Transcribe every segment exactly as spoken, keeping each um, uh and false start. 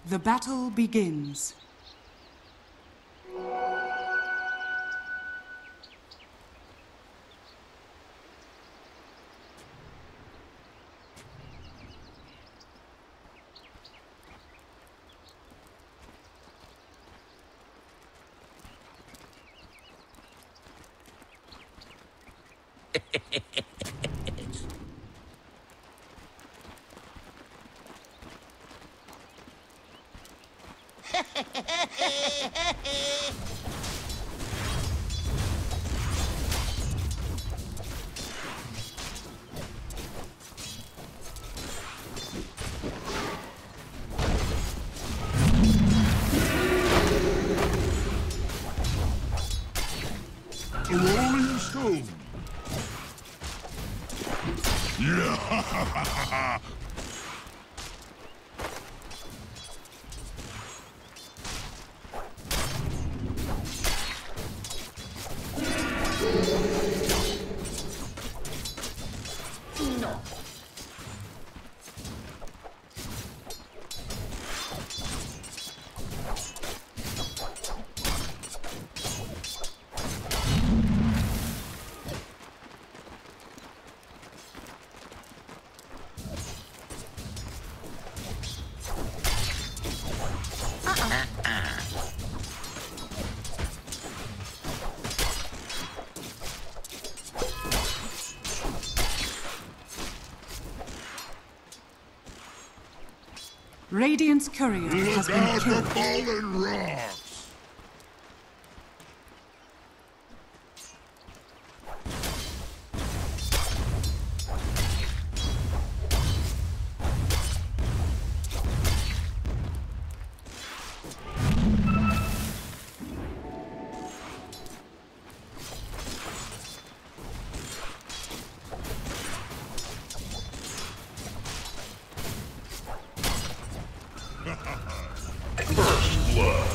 The battle begins. A rolling stone. Yeah. No. Radiant's courier has Look been out killed. for fallen rocks. First blood.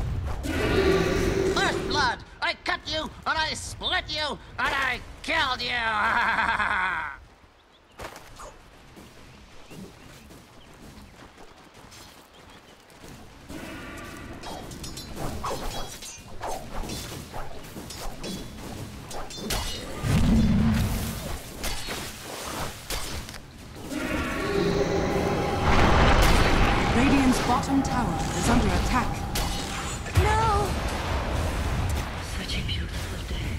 First blood! I cut you, and I split you, and I killed you! Radiant's bottom tower is under attack. No! Such a beautiful day.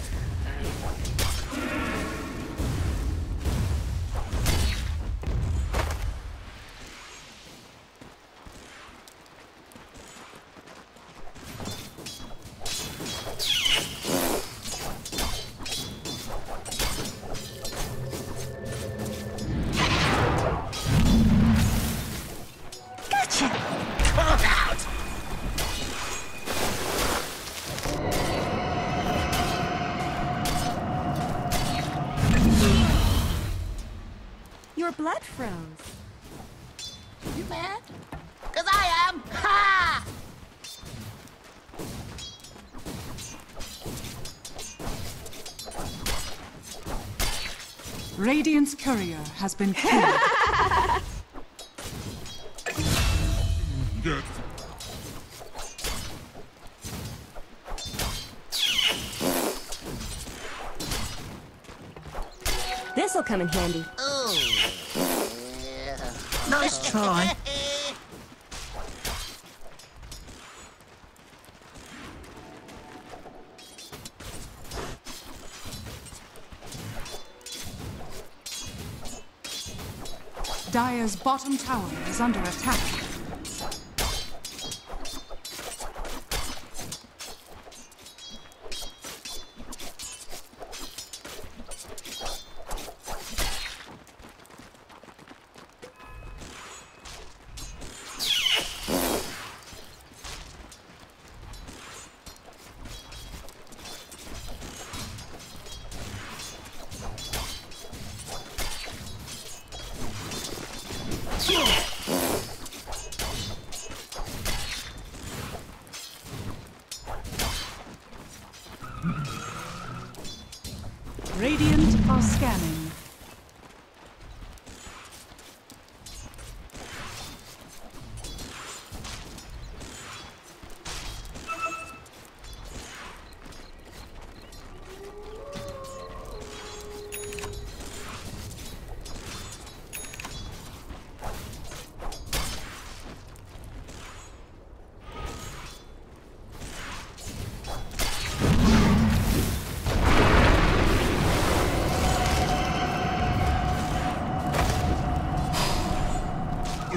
Gotcha! Look out! Your blood froze. You mad? Cause I am! Ha! Radiant's courier has been killed. Death. This'll come in handy. Ooh. Nice try. Dire's bottom tower is under attack. Radiant are scanning.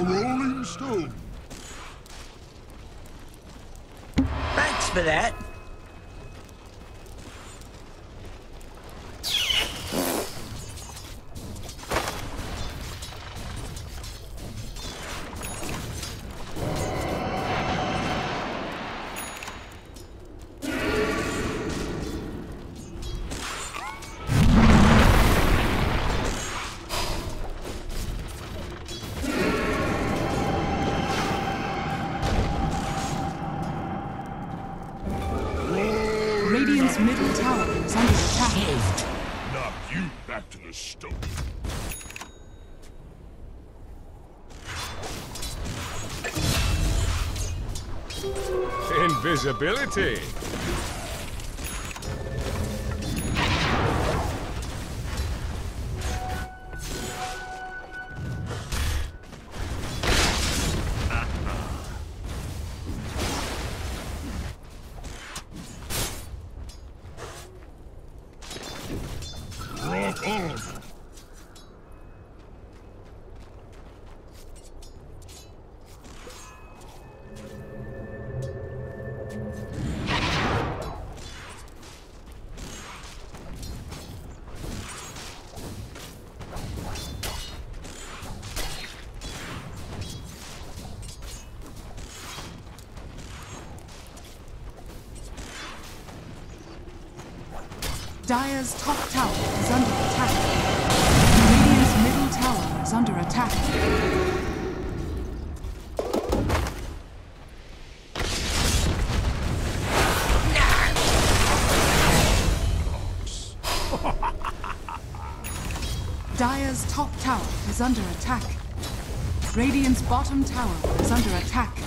rolling stone. Thanks for that. Radiant's middle tower is under attack. Knock you back to the stone. Invisibility. Rock on. Dire's top tower is under attack. Radiant's middle tower is under attack. Dire's top tower is under attack. Radiant's bottom tower is under attack.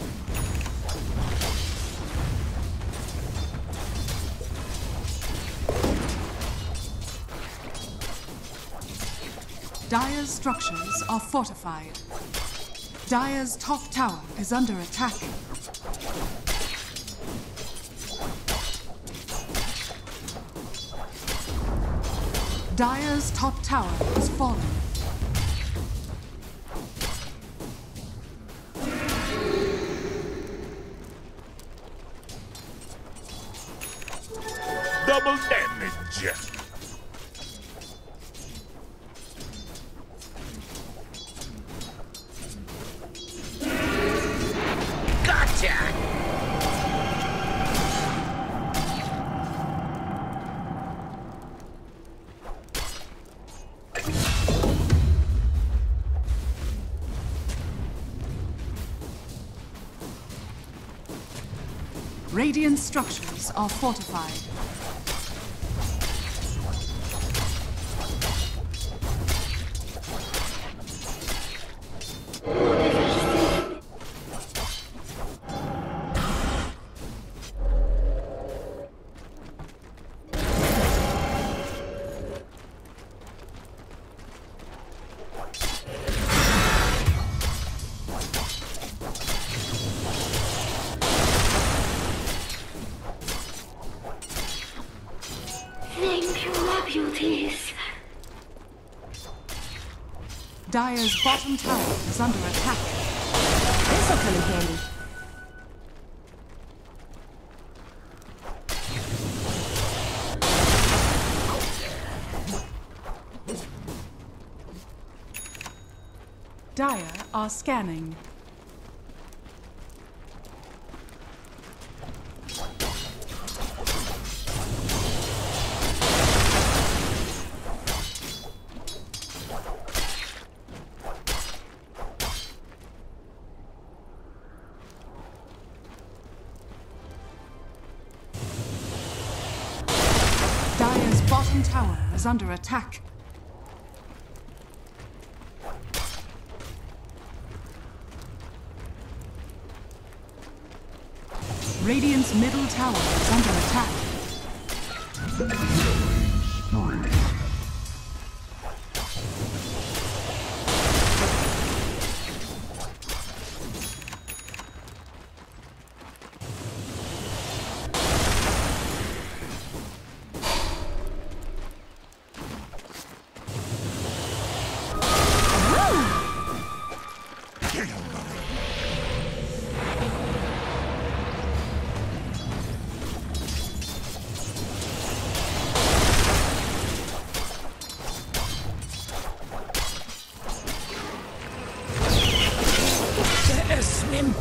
Dire's structures are fortified. Dire's top tower is under attack. Dire's top tower has fallen. Double damage. Gotcha! Radiant structures are fortified. Thank you, my beauties. Dire's bottom tower is under attack. This'll come in handy. Dire are scanning. Dire's bottom tower is under attack. Radiant's middle tower is under attack.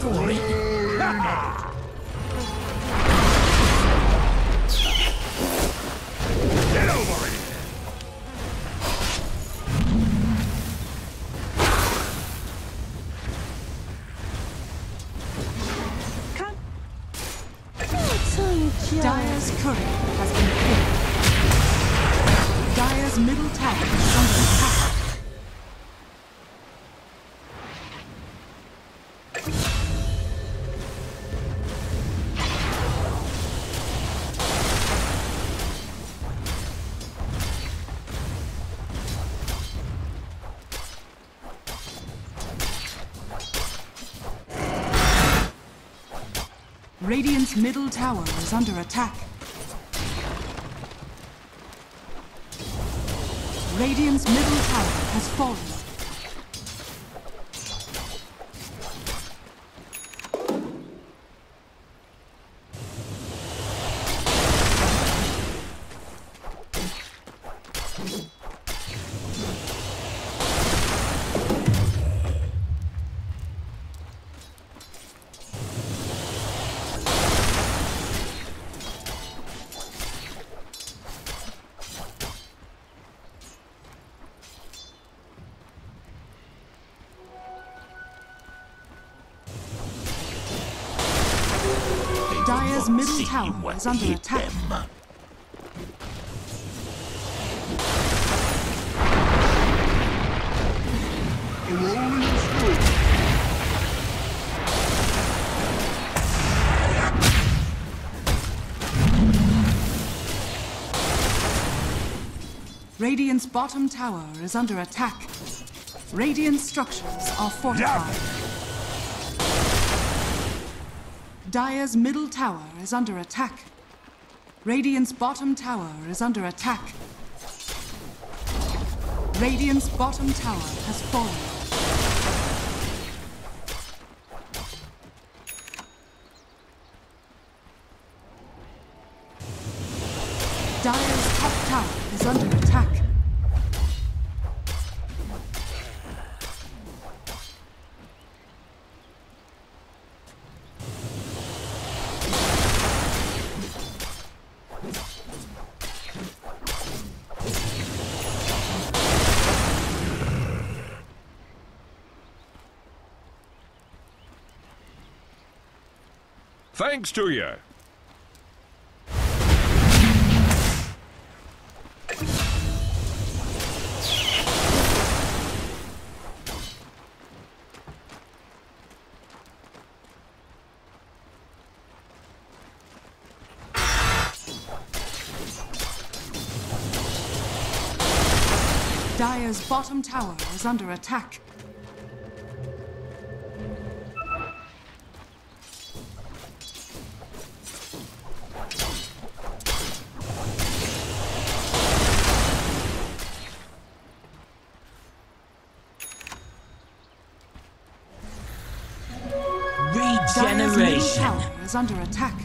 for it. Get over here! Dire's courier has been killed. Dire's middle tower is under attack. Radiant's middle tower is under attack. Radiant's middle tower has fallen. Dire's middle tower is under attack. Them. Rolling stone. Radiant's bottom tower is under attack. Radiant structures are fortified. Dire's middle tower is under attack. Radiant's bottom tower is under attack. Radiant's bottom tower has fallen. Dire's top tower is under attack. Thanks to you. Dire's bottom tower is under attack. Dire's middle tower is under attack.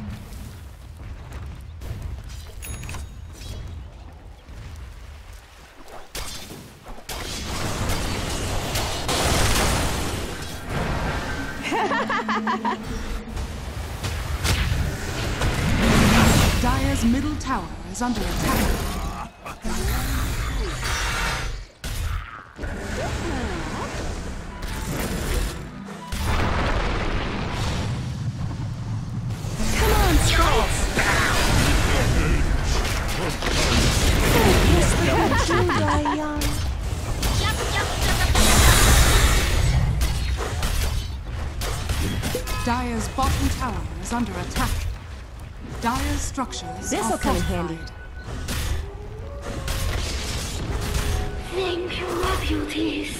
Dire's middle tower is under attack. Dire's bottom tower is under attack. Dire's structures This'll are come in fortified. handy. Thank you, my beauties.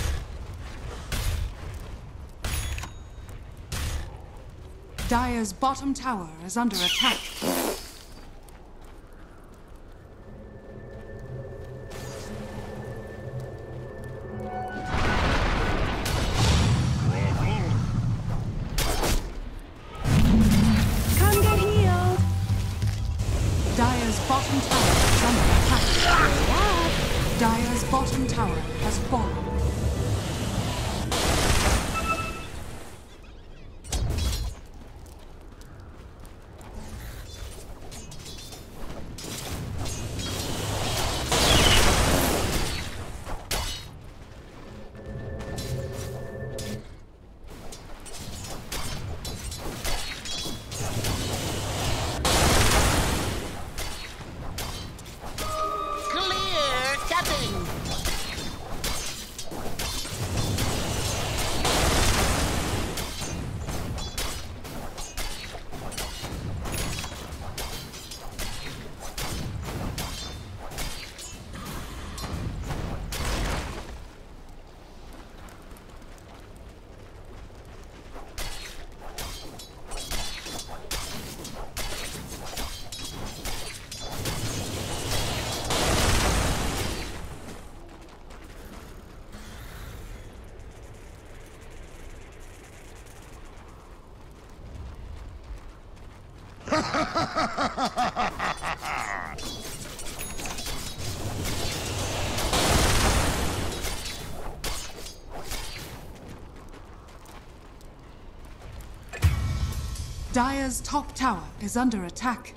Dire's bottom tower is under attack. Come get healed. Dire's bottom tower is under attack. Dire's bottom tower has fallen. Dire's top tower is under attack.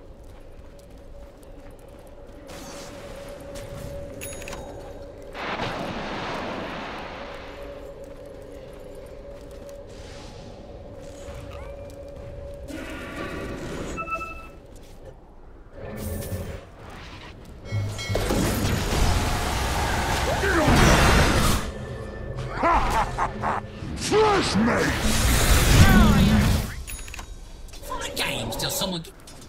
Flash mate! The games till someone.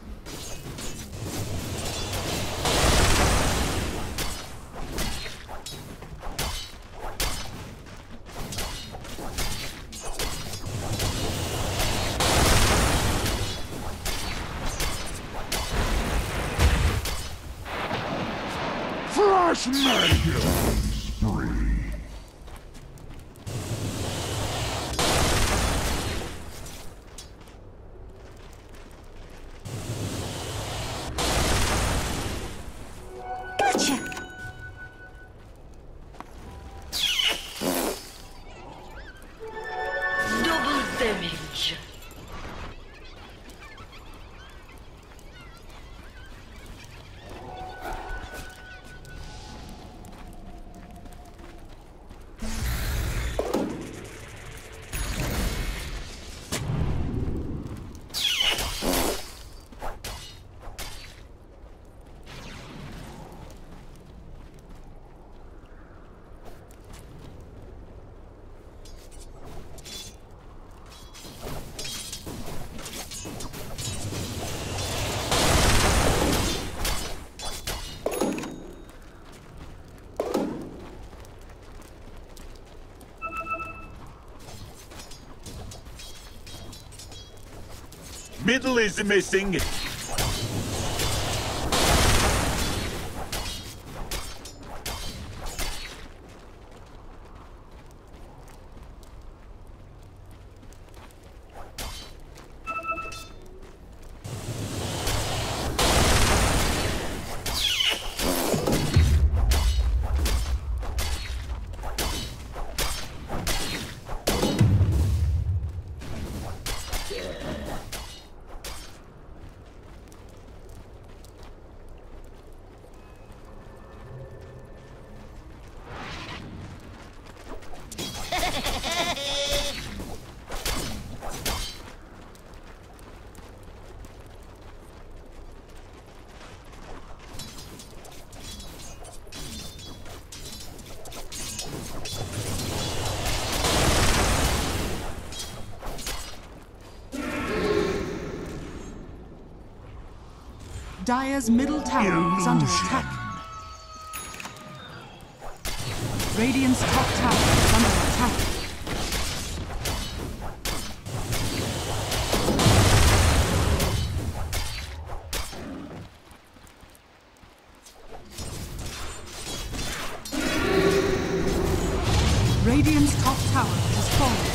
Flash mate! Spree. Double damage. Middle is missing. Dire's middle tower is under attack. Radiant's top tower is under attack. Radiant's top tower has fallen.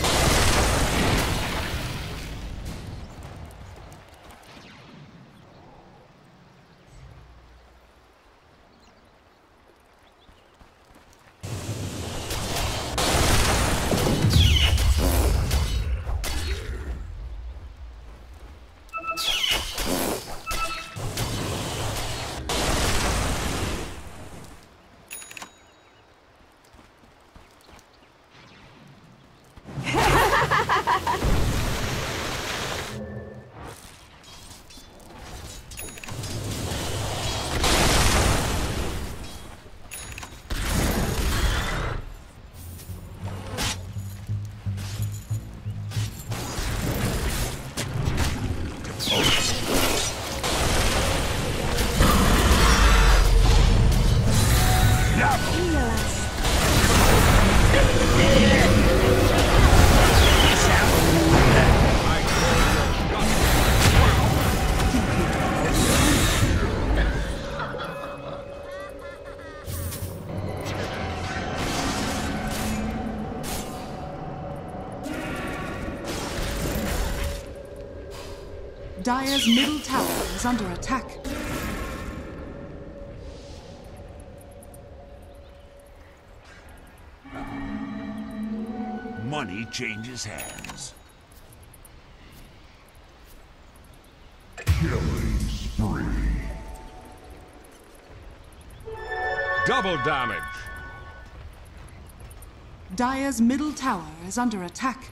Dire's middle tower is under attack. Money changes hands. Killing spree. Double damage. Dire's middle tower is under attack.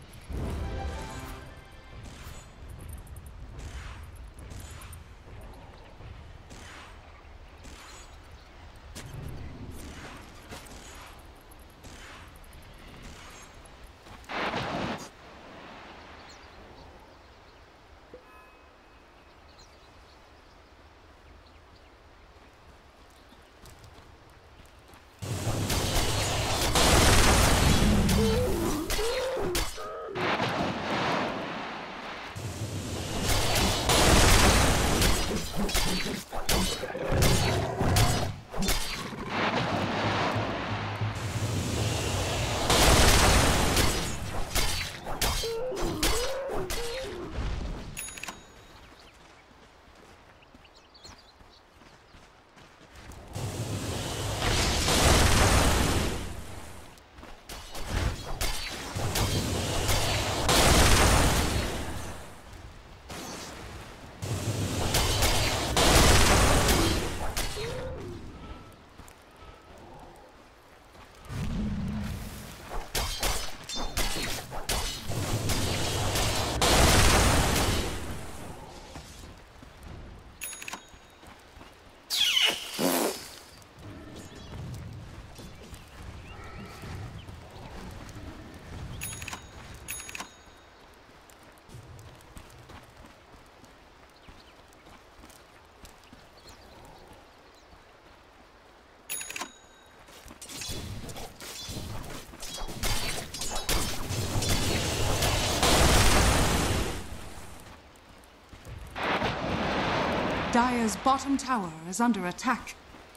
Dire's bottom tower is under attack.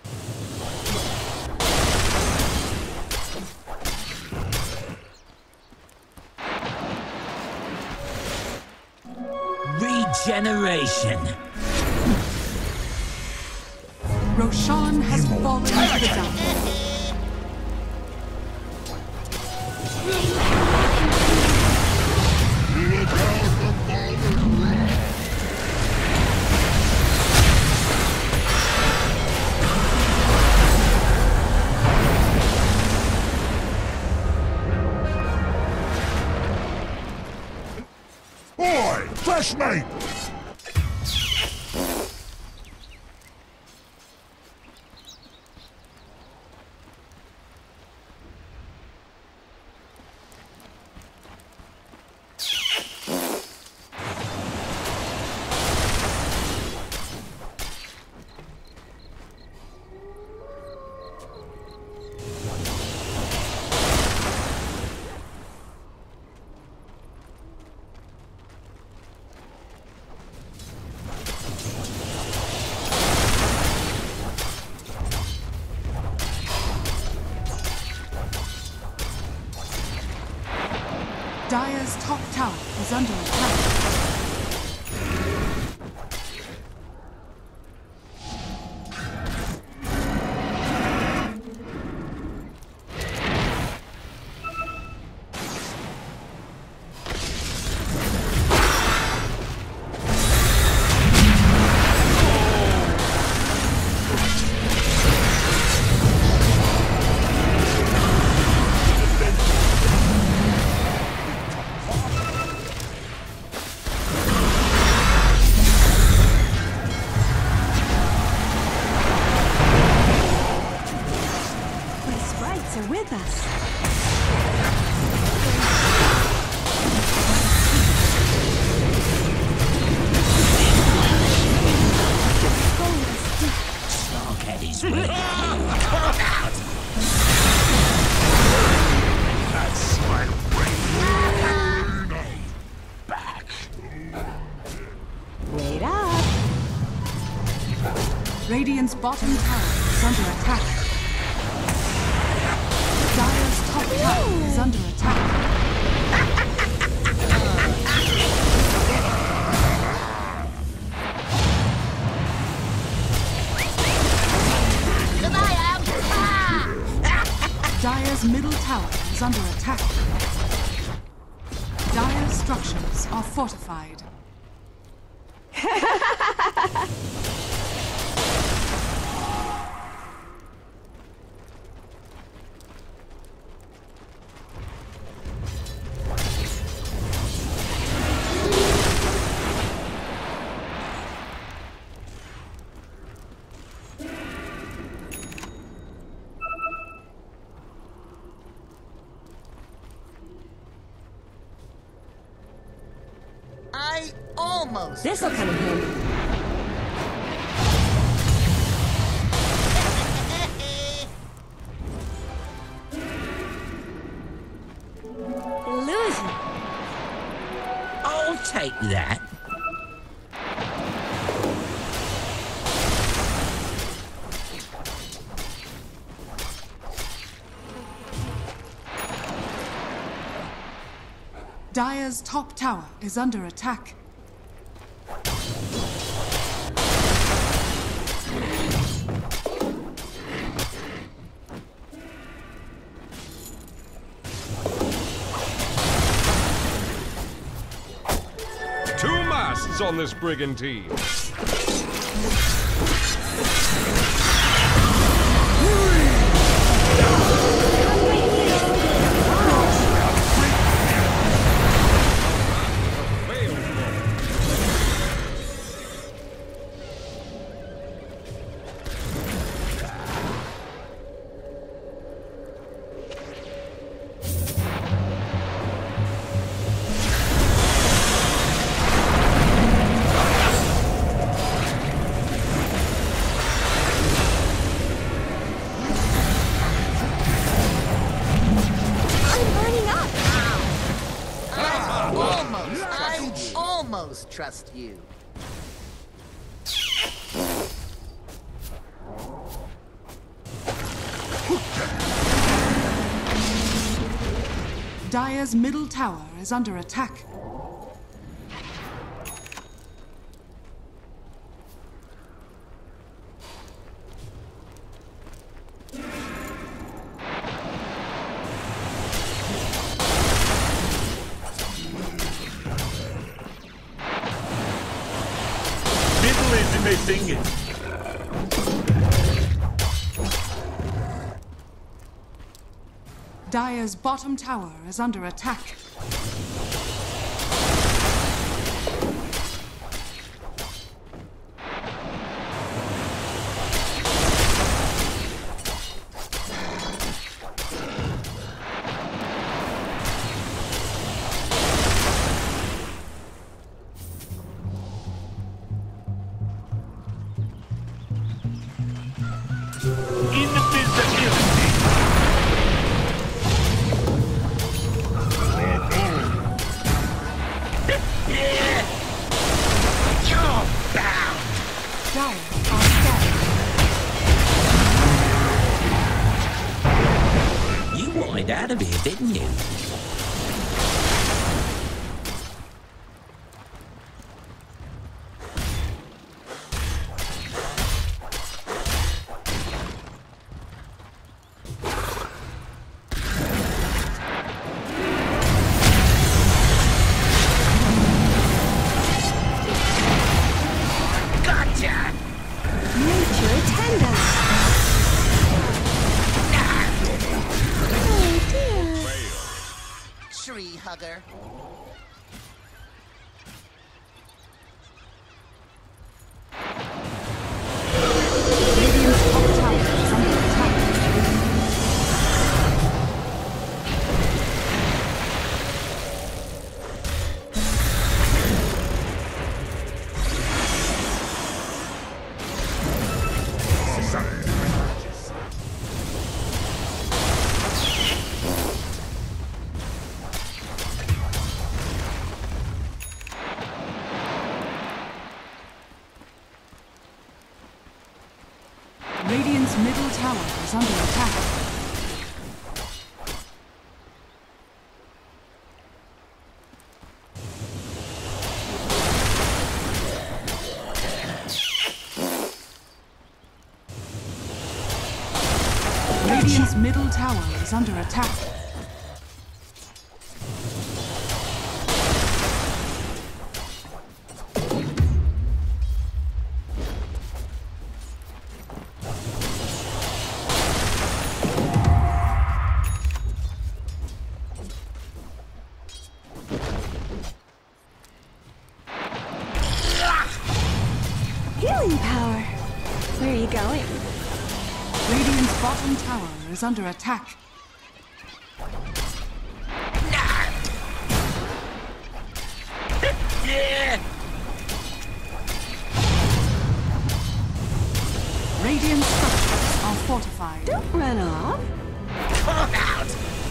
Regeneration. Roshan has fallen to the ground. Boy, fresh mate! Dire's top tower is under attack. Are with us. Starcaddy's with you. That's my brain. Back. Wait up. Radiant's bottom tower is under attack. Dire's top tower is under attack. Dire's middle tower is under attack. Dire's structures are fortified. I almost. This'll come in handy. Losing. I'll take that. Dire's top tower is under attack. Two masts on this brigantine. Almost trust you. Dire's middle tower is under attack. Singing. Dire's bottom tower is under attack. Out of here, didn't you? Gotcha! Nature attend us. Tree hugger. Radiant's top tower is under attack. Radiant's middle tower is under attack. Radiant's Radiant's middle tower is under attack. Healing power. Where are you going? Radiant's bottom tower is under attack. Radiant structures are fortified. Don't run off. Come out!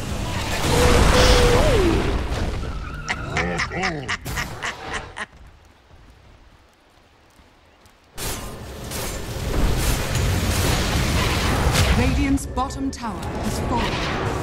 Radiant's bottom tower has fallen.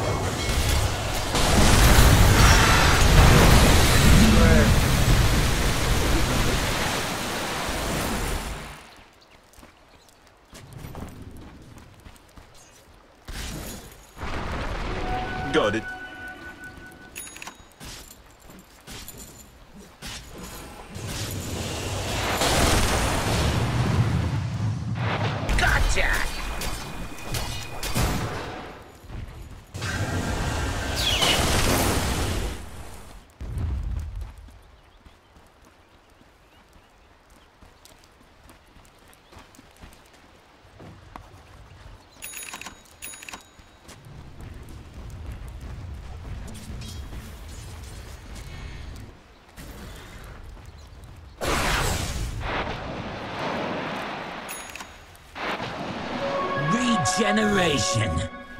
Got it. Gotcha! Regeneration.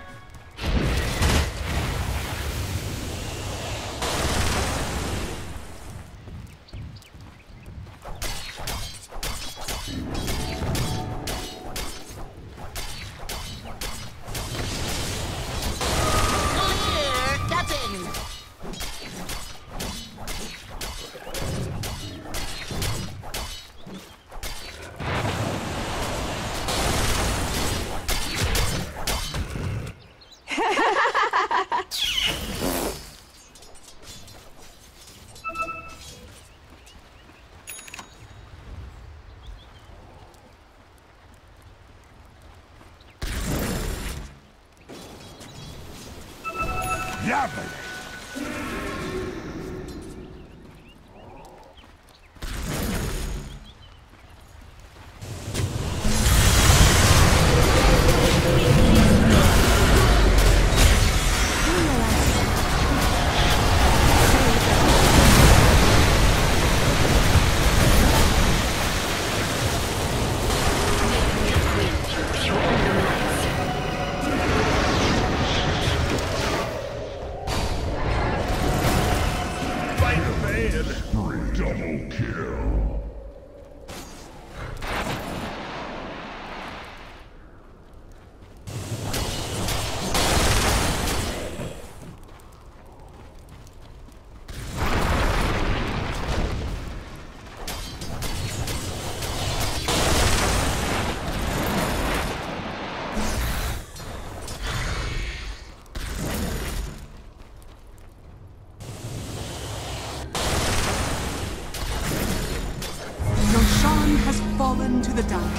Clear cutting! Yabba! Double kill. Roshan has fallen to the dark.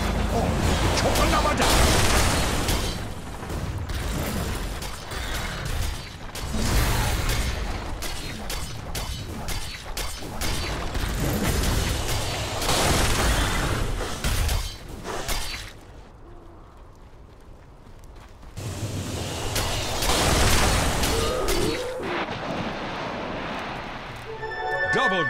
Double.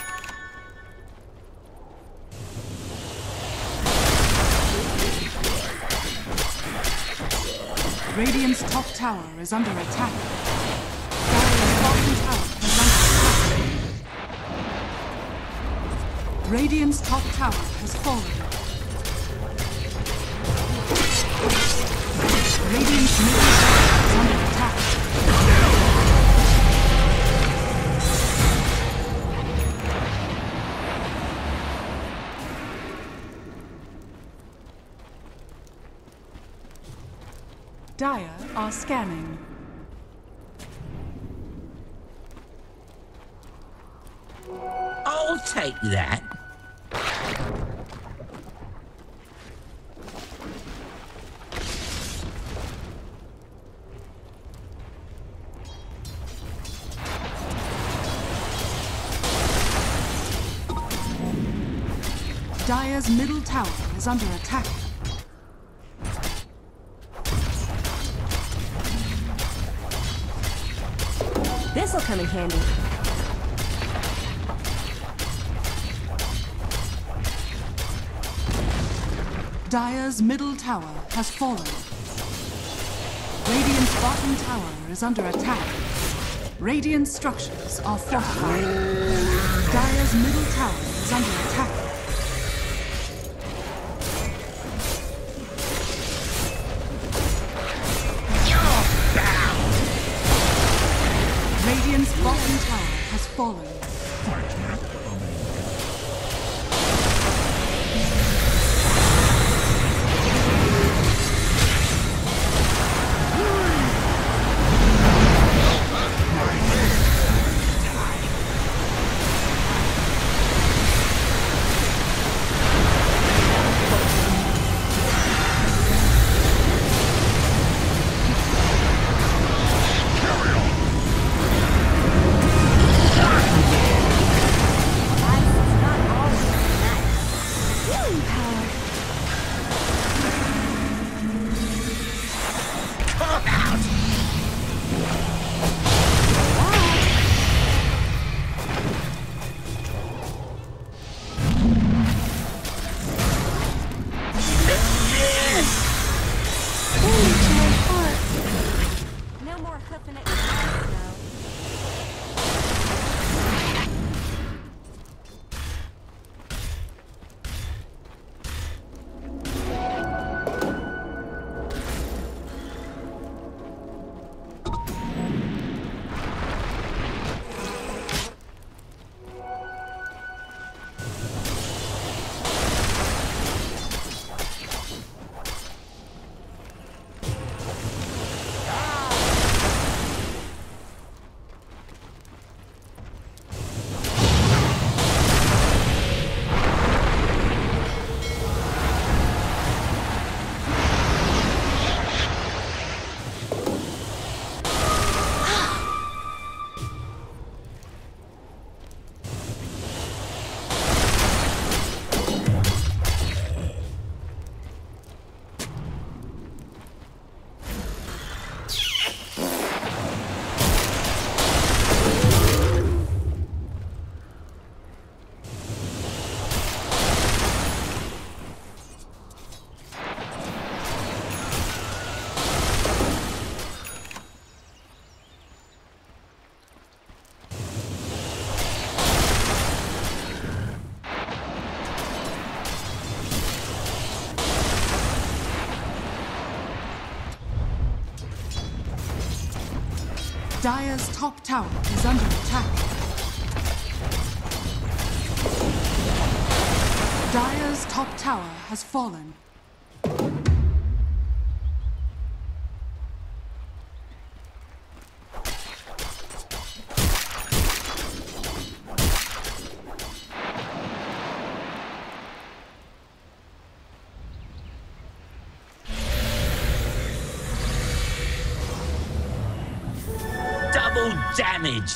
Radiant's top tower is under attack. Dire's bottom tower is under attack. Radiant's top tower has fallen. Radiant's middle tower is under attack. Dire are are scanning. I'll take that. Dire's middle tower is under attack. This'll come in handy. Dire's middle tower has fallen. Radiant's bottom tower is under attack. Radiant structures are fortified. Dire's middle tower is under attack. Radiant's bottom tower has fallen. Dire's top tower is under attack. Dire's top tower has fallen. Double damage.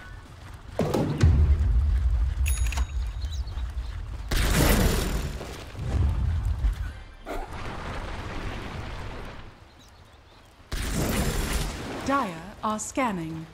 Dire are scanning.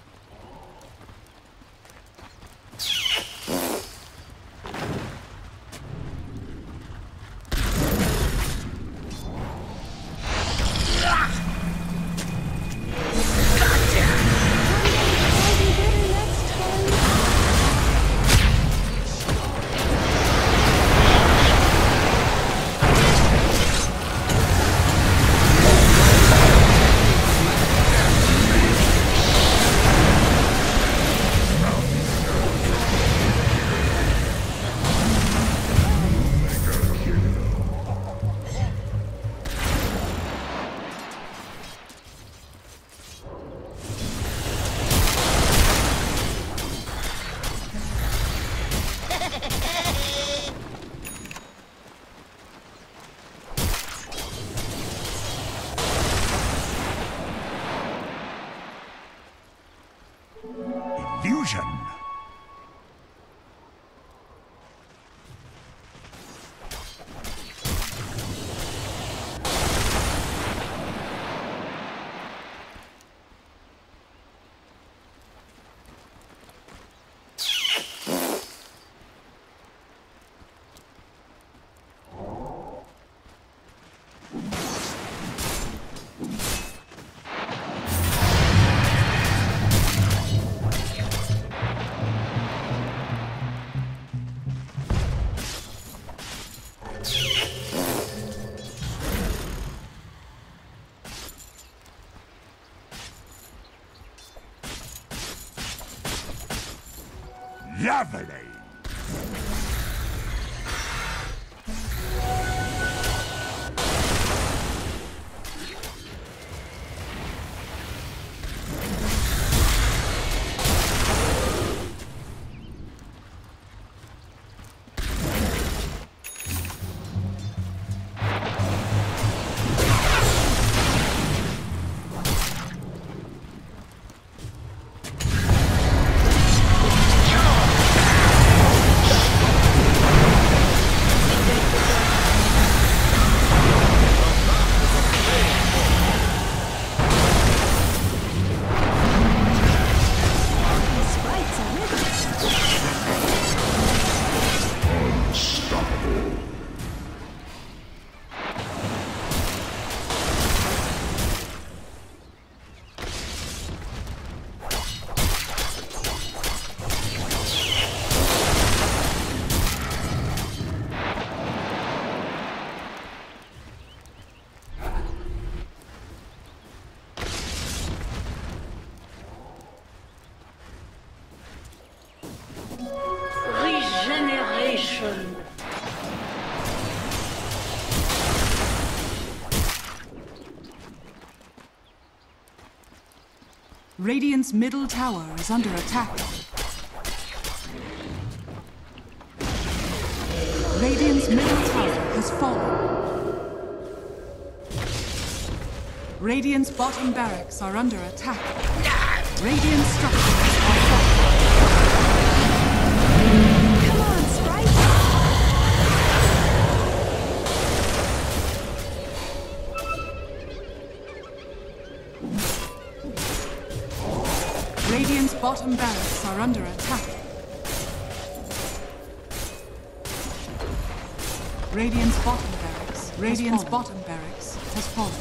Fusion. Lovely. Regeneration. Radiant's middle tower is under attack. Radiant's middle tower has fallen. Radiant's bottom barracks are under attack. Radiant structures are falling. Come on, Sprite! Radiant's bottom barracks are under attack. Radiant's bottom barracks. Radiant's bottom barracks has fallen.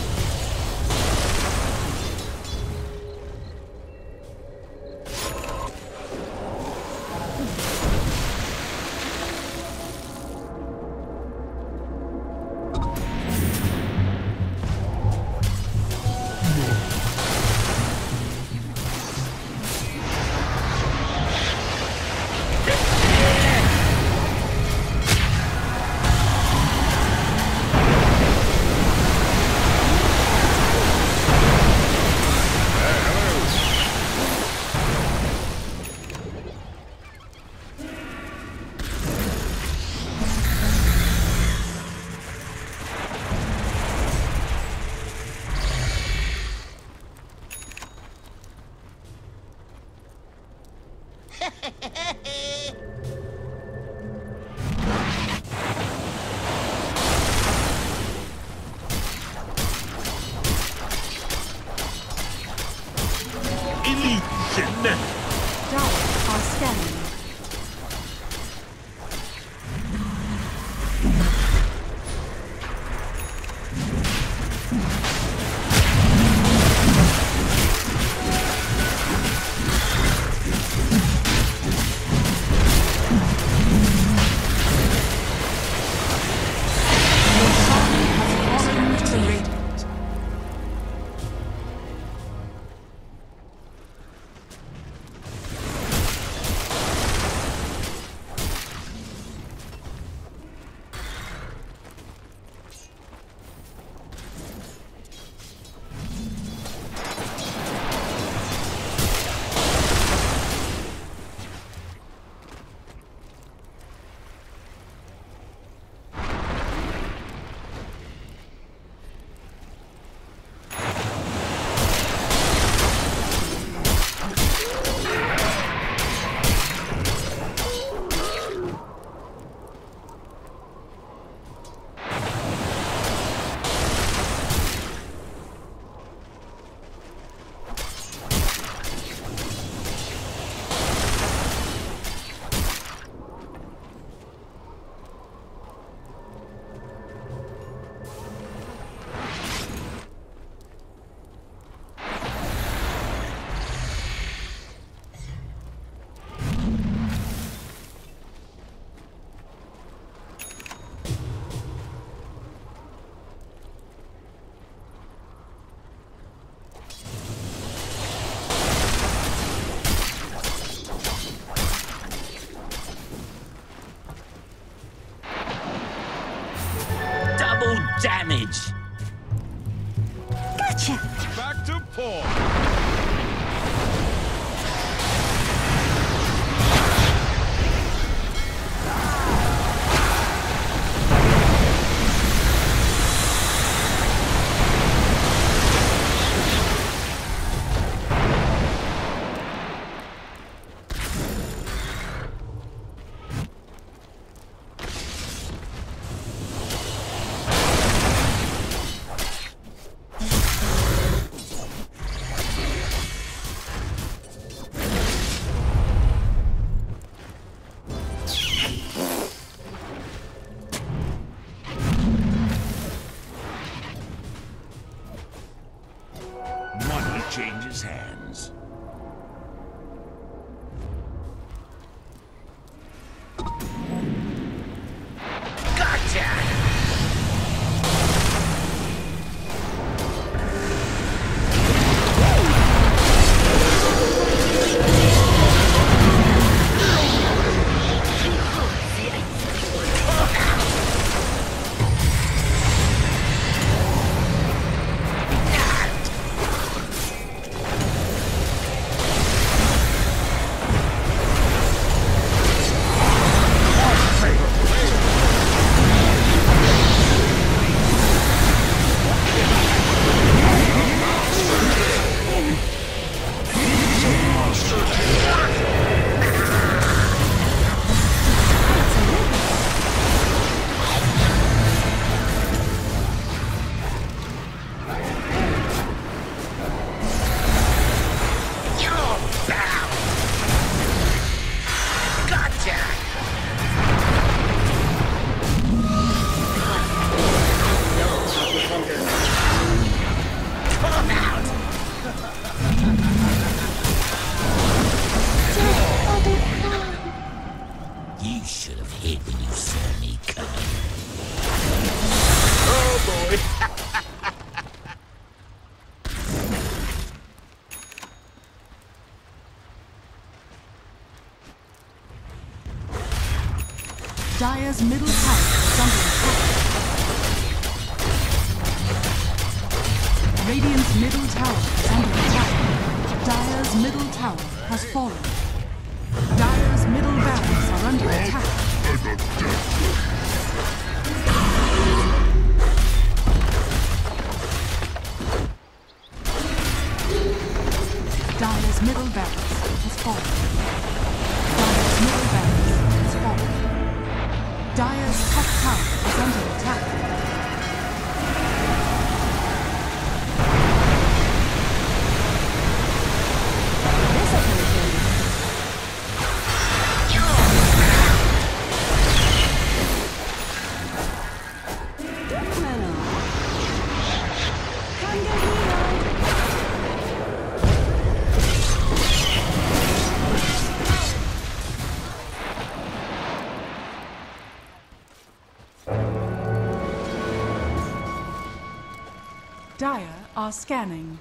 Dyers are scanning. changes hands. You should have hid when you saw me coming. Oh boy! Dire's middle tower is under attack. Radiant's middle tower is under attack. Dire's middle tower has fallen. Dire's middle barracks are under attack. Dire's middle barracks has fallen. Dire's middle barracks has fallen. Dire's top tower is under attack. Dire are scanning.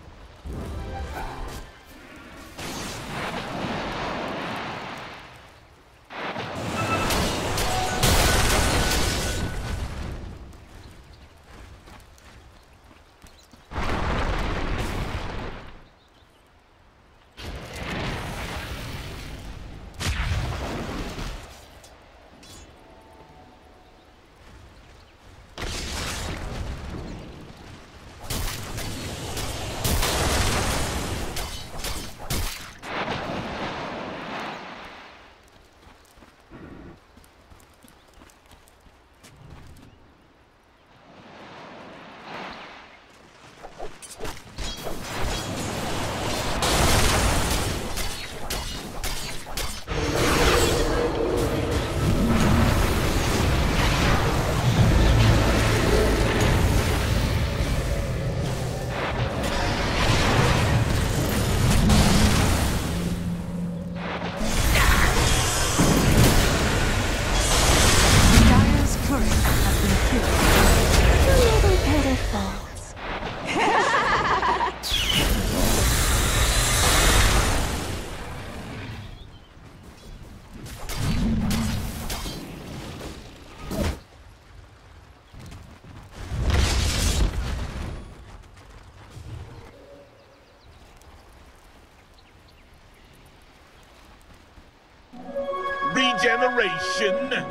Regeneration!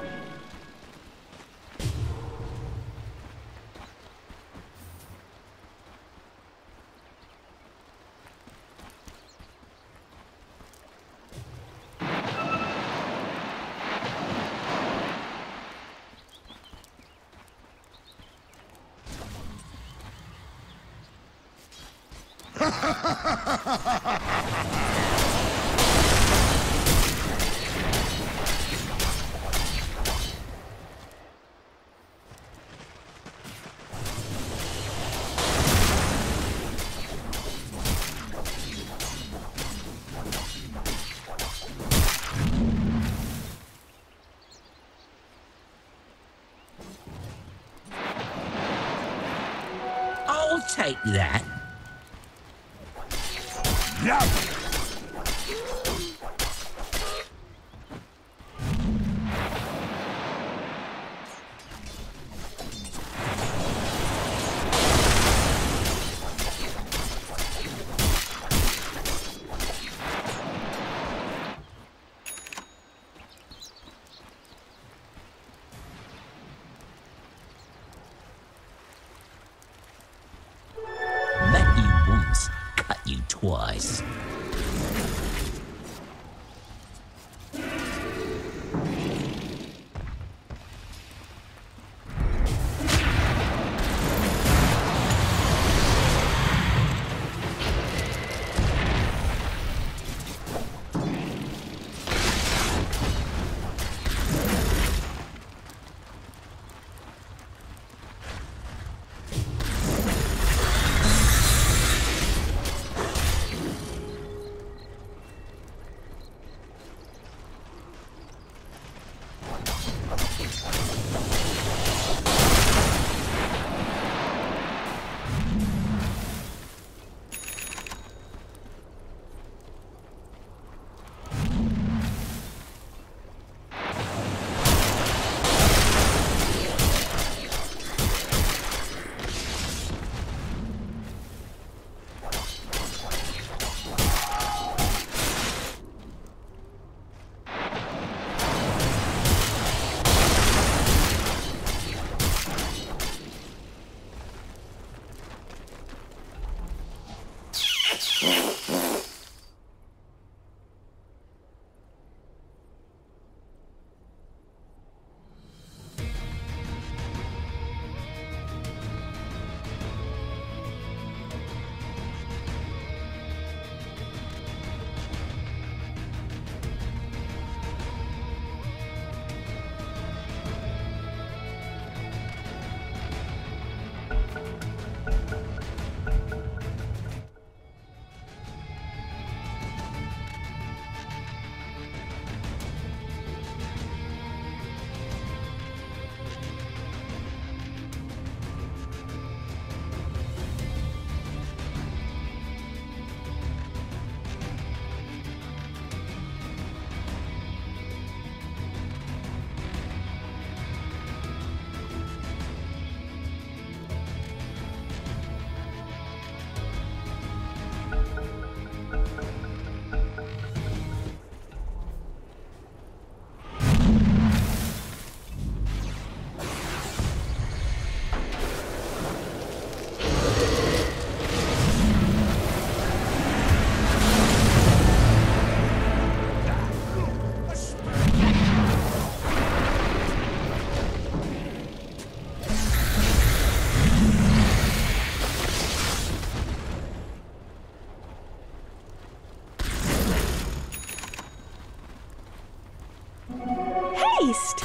take that. Yabba! Met you once, cut you twice. Haste!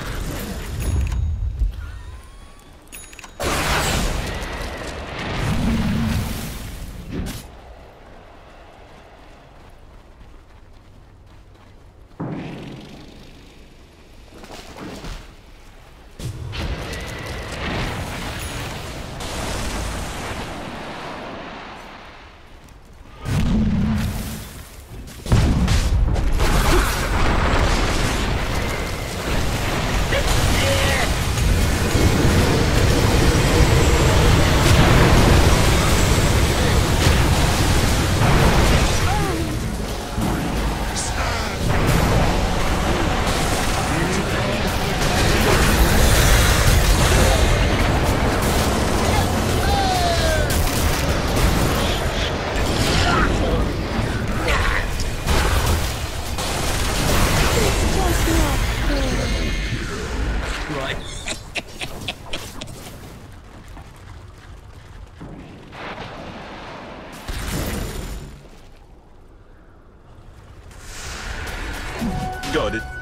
Got it.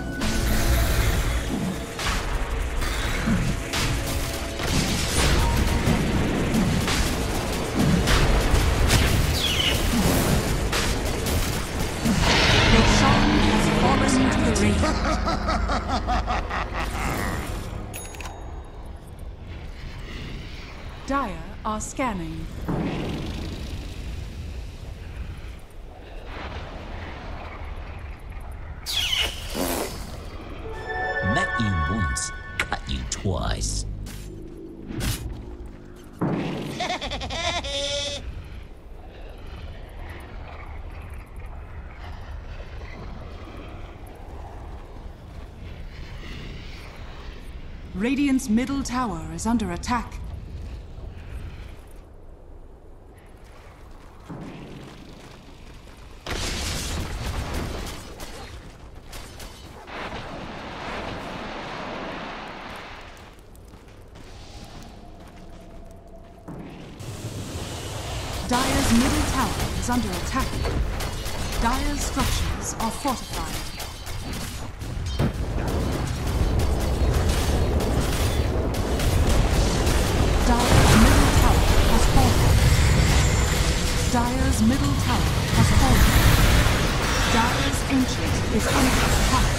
Roshan has fallen to the ring. Dire are scanning. Met you once, cut you twice. Radiant's middle tower is under attack. Dire's middle tower is under attack. Dire's structures are fortified. Dire's middle tower has fallen. Dire's middle tower has fallen. Dire's ancient is under attack.